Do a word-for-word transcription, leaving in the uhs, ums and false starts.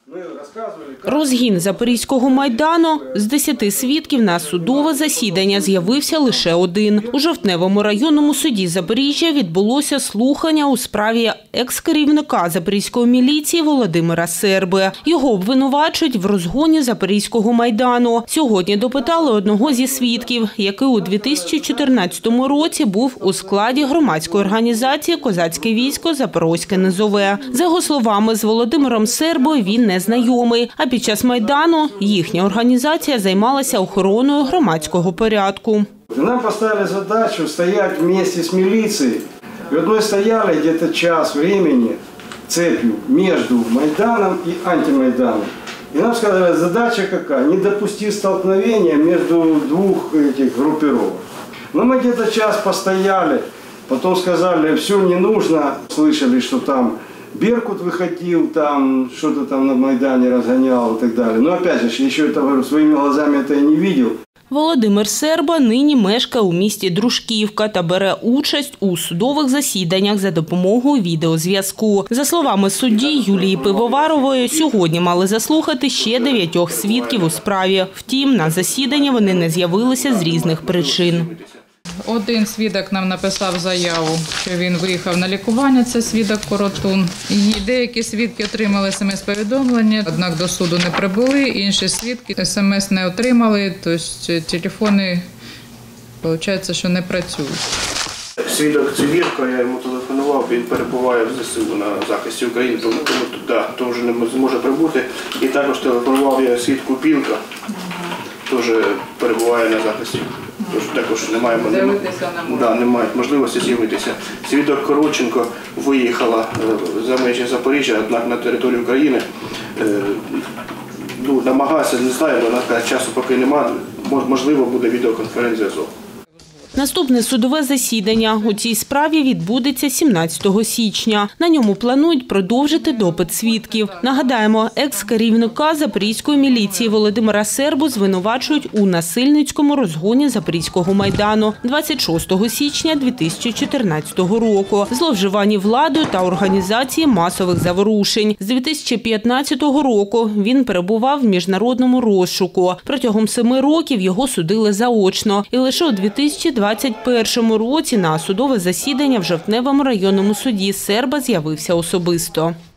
Розгін Запорізького Майдану. З десяти свідків на судове засідання з'явився лише один. У Жовтневому районному суді Запоріжжя відбулося слухання у справі екс-керівника Запорізької міліції Володимира Серби. Його обвинувачують в розгоні Запорізького Майдану. Сьогодні допитали одного зі свідків, який у дві тисячі чотирнадцятому році був у складі громадської організації «Козацьке військо Запорозьке низове». За його словами, з Володимиром Сербою він не знайомий, а під час Майдану їхня організація займалася охороною громадського порядку. Нам поставили задачу стоять вместе с милицией. И вот мы стояли где-то час времени цепью между Майданом и антимайданом. И нам сказали, задача какая? Не допустить столкновения между двух этих группировок. Но мы где-то час постояли, потом сказали, все, не нужно. Слышали, что там Беркут выходил, там что-то там на Майдане разгонял и так далее. Но опять же, еще это, говорю, своими глазами это я не видел. Володимир Серба нині мешкає у місті Дружківка та бере участь у судових засіданнях за допомогою відеозв'язку. За словами судді Юлії Пивоварової, сьогодні мали заслухати ще дев'ятьох свідків у справі. Втім, на засіданні вони не з'явилися з різних причин. Один свідок нам написав заяву, що він виїхав на лікування, це свідок Коротун. І деякі свідки отримали смс-повідомлення, однак до суду не прибули, інші свідки смс не отримали, тобто телефони, виходить, що не працюють. Свідок Цивірко, я йому телефонував, він перебуває в ЗСУ на захисті України, тому туди теж не зможе прибути. І також телефонував я свідку Пінка, теж перебуває на захисті. Тож також немає, да, немає можливості з'явитися. Свідок Коротченко виїхала за межі Запоріжжя, однак на територію України. Ну, намагалася, не знаю, але часу поки немає, можливо буде відеоконференц-зв'язок. Наступне судове засідання у цій справі відбудеться сімнадцятого січня. На ньому планують продовжити допит свідків. Нагадаємо, екс-керівника Запорізької міліції Володимира Сербу звинувачують у насильницькому розгоні Запорізького Майдану двадцять шостого січня дві тисячі чотирнадцятого року, зловживанні владою та організації масових заворушень. З дві тисячі п'ятнадцятого року він перебував в міжнародному розшуку. Протягом семи років його судили заочно. І лише у дві тисячі двадцять першому році на судове засідання в Жовтневому районному суді Серба з'явився особисто.